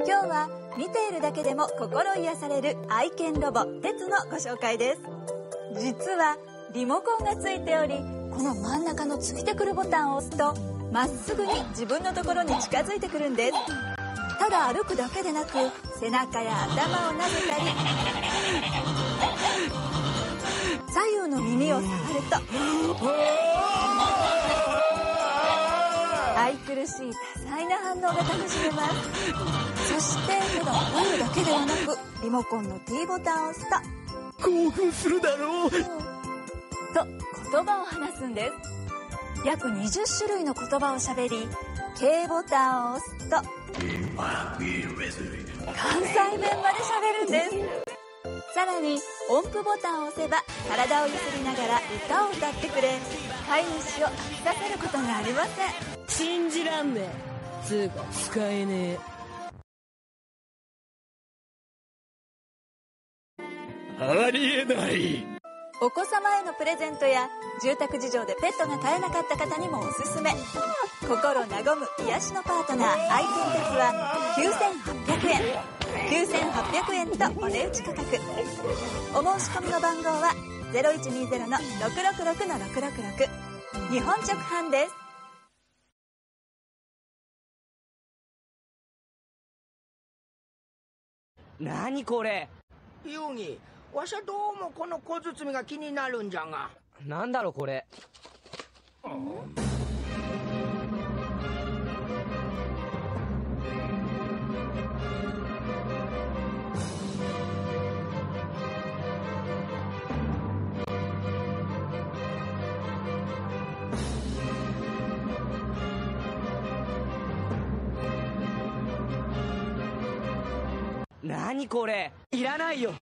今日は見ているだけでも心癒される愛犬ロボテツのご紹介です。実はリモコンがついており、この真ん中のついてくるボタンを押すとまっすぐに自分のところに近づいてくるんです。ただ歩くだけでなく、背中や頭を撫でたり、左右の耳を触ると愛くるしい多彩な反応が楽しめます。そしてただ吠えるだけではなく、リモコンの T ボタンを押すと興奮するだろうと言葉を話すんです。約20種類の言葉をしゃべり、K ボタンを押すと関西弁までしゃべるんです。さらに音符ボタンを押せば体をゆすりながら歌を歌ってくれ、飼い主を飽きさせることがありません。 信じらんねえつうか使えねえ。ありえない。 お子様へのプレゼントや住宅事情でペットが飼えなかった方にもおすすめ。心和む癒しのパートナー愛犬テツは9800円とお値打ち価格。お申し込みの番号は 0120-666-666 日本直販です。 何これ。 ユーギ、わしはどうもこの小包が気になるんじゃが。 なんだろこれ。何これ。いらないよ。